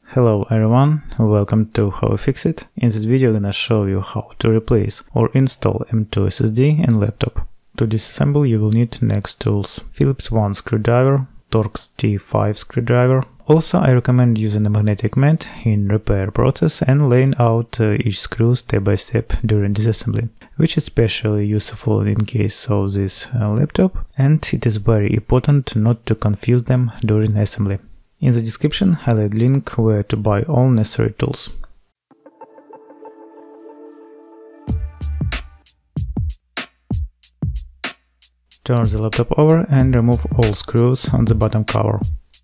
Hello everyone, welcome to How I Fix It. In this video I'm gonna show you how to replace or install M.2 SSD in laptop. To disassemble you will need next tools: Phillips 1 screwdriver, Torx T5 screwdriver. Also I recommend using a magnetic mat in repair process and laying out each screw step by step during disassembly, which is especially useful in case of this laptop, and it is very important not to confuse them during assembly. In the description I'll add link where to buy all necessary tools. Turn the laptop over and remove all screws on the bottom cover.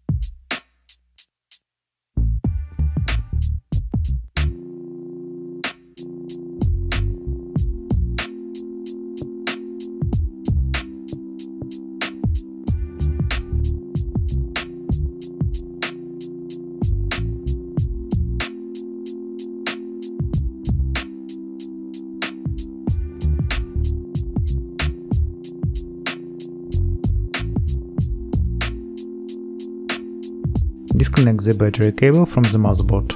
Disconnect the battery cable from the motherboard.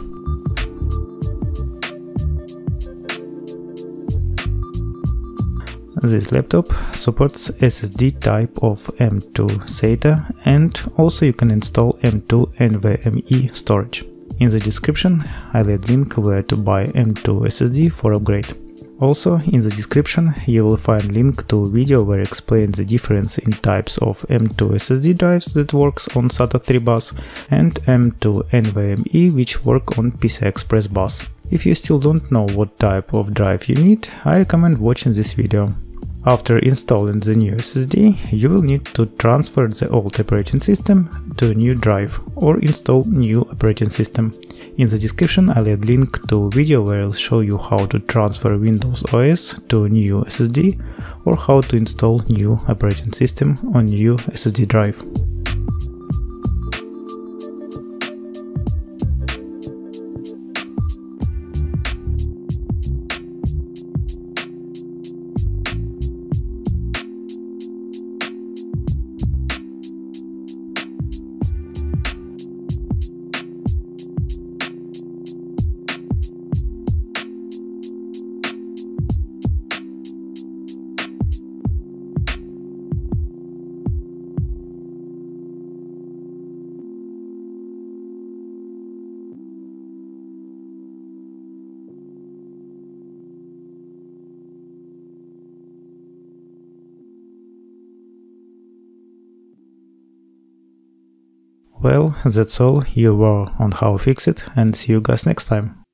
This laptop supports SSD type of M.2 SATA, and also you can install M.2 NVMe storage. In the description I'll add link where to buy M.2 SSD for upgrade. Also, in the description you will find link to a video where I explain the difference in types of M.2 SSD drives that works on SATA 3 bus and M.2 NVMe which work on PCI Express bus. If you still don't know what type of drive you need, I recommend watching this video. After installing the new SSD, you will need to transfer the old operating system to a new drive or install new operating system. In the description I'll add link to a video where I'll show you how to transfer Windows OS to a new SSD or how to install new operating system on new SSD drive. Well, that's all. You were on How I Fix It, and see you guys next time.